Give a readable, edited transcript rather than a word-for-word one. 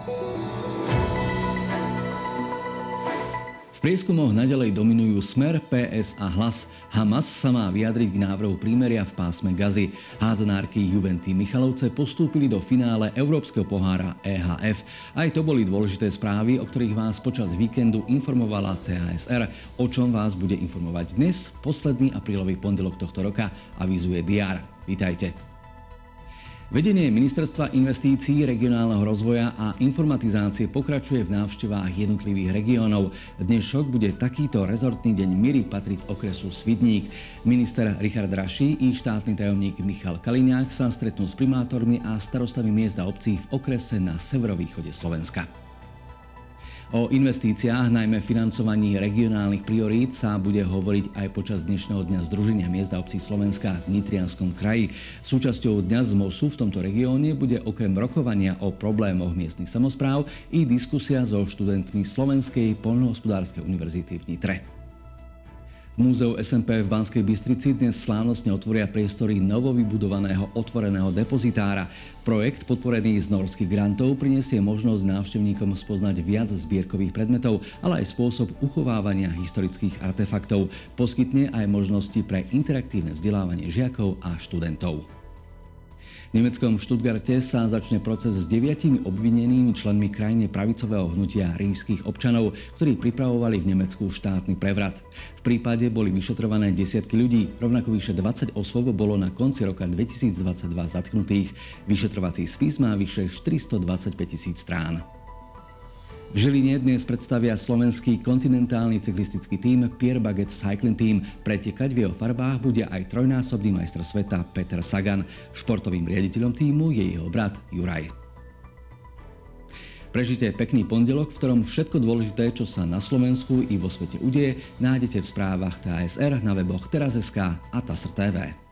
V prieskumoch naďalej dominujú Smer, PS a Hlas. Hamas sa má vyjadriť k návrhu prímeria v pásme Gazy. Hádzanárky Juventy Michalovce postúpili do finále Európskeho pohára EHF. Aj to boli dôležité správy, o ktorých vás počas víkendu informovala TASR. O čom vás bude informovať dnes, posledný aprílový pondelok tohto roka, avizuje DR. Vítajte. Vedenie Ministerstva investícií, regionálneho rozvoja a informatizácie pokračuje v návštevách jednotlivých regiónov. Dnešok bude takýto rezortný deň miery patriť okresu Svidník. Minister Richard Raši i štátny tajomník Michal Kaliňák sa stretnú s primátormi a starostami miest a obcí v okrese na severovýchode Slovenska. O investíciách, najmä financovaní regionálnych priorít, sa bude hovoriť aj počas dnešného dňa Združenia miest a obcí Slovenska v Nitrianskom kraji. Súčasťou dňa ZMOSu v tomto regióne bude okrem rokovania o problémoch miestnych samospráv i diskusia so študentmi Slovenskej poľnohospodárskej univerzity v Nitre. V Múzeu SMP v Banskej Bystrici dnes slávnostne otvoria priestory novovybudovaného otvoreného depozitára. Projekt, podporený z norských grantov, prinesie možnosť návštevníkom spoznať viac zbierkových predmetov, ale aj spôsob uchovávania historických artefaktov. Poskytne aj možnosti pre interaktívne vzdelávanie žiakov a študentov. V nemeckom Stuttgarte sa začne proces s 9 obvinenými členmi krajne pravicového hnutia ríšskych občanov, ktorí pripravovali v Nemecku štátny prevrat. V prípade boli vyšetrované desiatky ľudí, rovnako vyše 20 osôb bolo na konci roka 2022 zatknutých. Vyšetrovací spis má vyše 425 000 strán. V Žiline dnes predstavia slovenský kontinentálny cyklistický tím Pierre Baguette Cycling Team. Pretekať v jeho farbách bude aj trojnásobný majster sveta Peter Sagan. Športovým riaditeľom tímu je jeho brat Juraj. Prežite pekný pondelok, v ktorom všetko dôležité, čo sa na Slovensku i vo svete udeje, nájdete v správach TASR, na weboch Teraz.sk a TASR TV.